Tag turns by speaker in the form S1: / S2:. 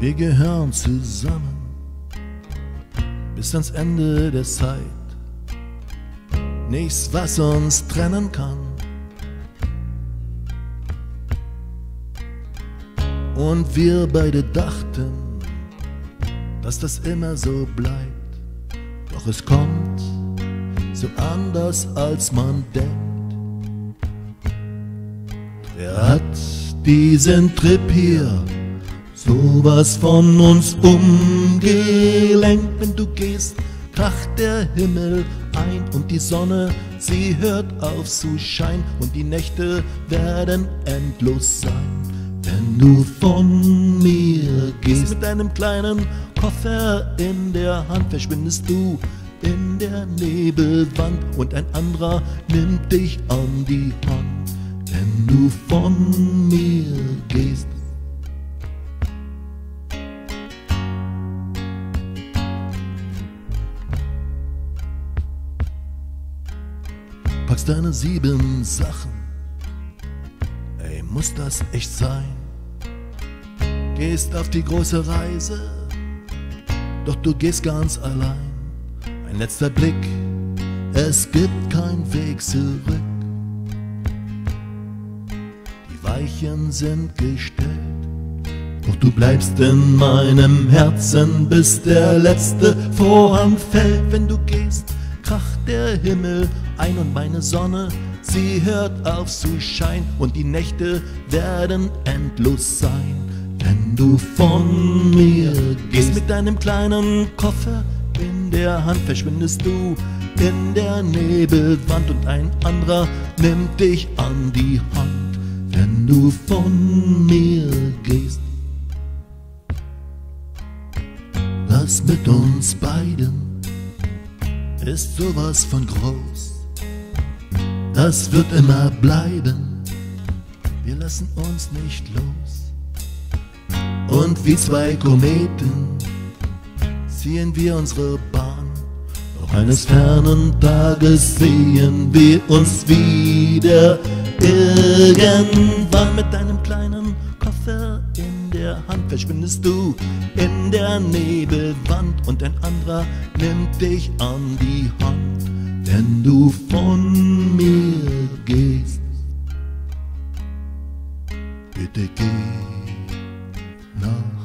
S1: Wir gehören zusammen bis ans Ende der Zeit. Nichts, was uns trennen kann. Und wir beide dachten, dass das immer so bleibt. Doch es kommt so anders, als man denkt. Wer hat diesen Trip hier sowas von uns umgelenkt? Wenn du gehst, kracht der Himmel ein und die Sonne, sie hört auf zu scheinen und die Nächte werden endlos sein. Wenn du von mir gehst, mit deinem kleinen Koffer in der Hand, verschwindest du in der Nebelwand und ein anderer nimmt dich an die Hand. Wenn du von mir gehst. Packst deine 7 Sachen, ey, muss das echt sein? Gehst auf die große Reise, doch du gehst ganz allein. Ein letzter Blick, es gibt keinen Weg zurück. Die Weichen sind gestellt, doch du bleibst in meinem Herzen, bis der letzte Vorhang fällt. Wenn du gehst, kracht der Himmel ein und meine Sonne, sie hört auf zu scheinen und die Nächte werden endlos sein. Wenn du von mir gehst, mit deinem kleinen Koffer in der Hand, verschwindest du in der Nebelwand und ein anderer nimmt dich an die Hand. Wenn du von mir gehst. Das mit uns beiden ist sowas von groß. Das wird immer bleiben, wir lassen uns nicht los. Und wie 2 Kometen ziehen wir unsere Bahn. Doch eines fernen Tages sehen wir uns wieder. Irgendwann mit deinem kleinen Koffer in der Hand verschwindest du in der Nebelwand und ein anderer nimmt dich an die Hand. Wenn du von mir gehst, bitte geh nach